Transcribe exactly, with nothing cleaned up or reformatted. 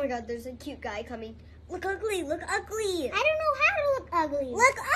my god, there's a cute guy coming. Look ugly, look ugly. I don't know how to look ugly. Look